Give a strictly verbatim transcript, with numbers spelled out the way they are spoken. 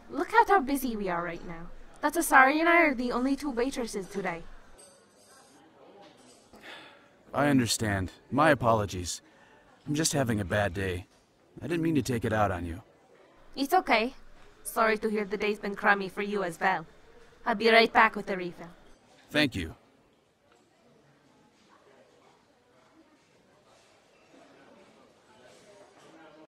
Look at how busy we are right now. That Asari and I are the only two waitresses today. I understand. My apologies. I'm just having a bad day. I didn't mean to take it out on you. It's okay. Sorry to hear the day's been crummy for you as well. I'll be right back with the refill. Thank you.